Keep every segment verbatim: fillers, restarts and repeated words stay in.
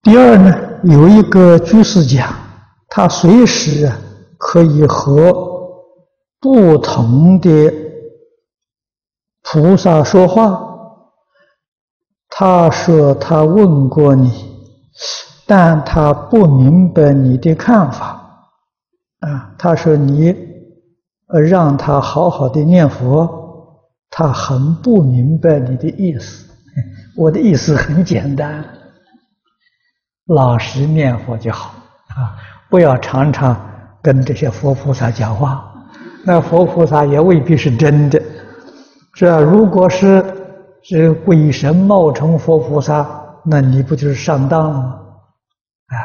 第二呢，有一个居士讲，他随时可以和不同的菩萨说话。他说他问过你，但他不明白你的看法啊。他说你呃让他好好的念佛，他很不明白你的意思。我的意思很简单，老实念佛就好啊，不要常常跟这些佛菩萨讲话，那佛菩萨也未必是真的。是啊，如果是是鬼神冒充佛菩萨，那你不就是上当了吗？啊，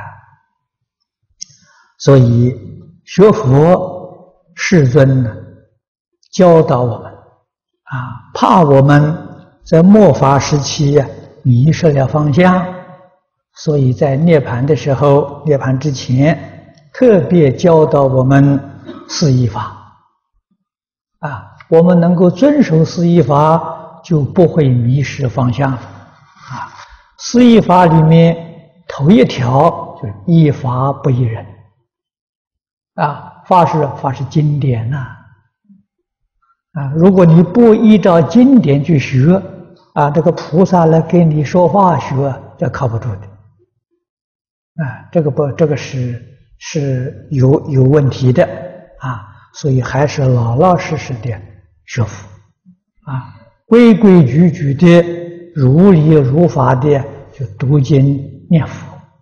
所以学佛世尊呢教导我们啊，怕我们在末法时期呀、啊、迷失了方向，所以在涅槃的时候，涅槃之前特别教导我们四依法啊，我们能够遵守四依法，就不会迷失方向了啊。四依法里面头一条就是依法不依人啊，法是法是经典呐 啊, 啊，如果你不依照经典去学啊，这个菩萨来给你说法学，这靠不住的啊，这个不这个是是有有问题的啊，所以还是老老实实的学佛啊，规规矩矩的、如理如法的就读经念佛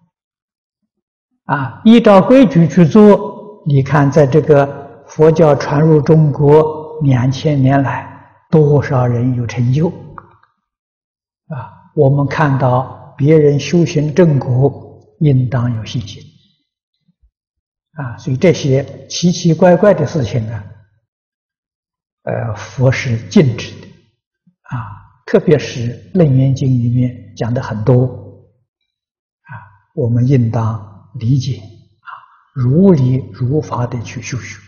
啊，依照规矩去做。你看，在这个佛教传入中国两千年来，多少人有成就啊！我们看到别人修行正果，应当有信心啊！所以这些奇奇怪怪的事情呢，呃，佛是禁止的啊，特别是《楞严经》里面讲的很多啊，我们应当理解啊，如理如法的去修学。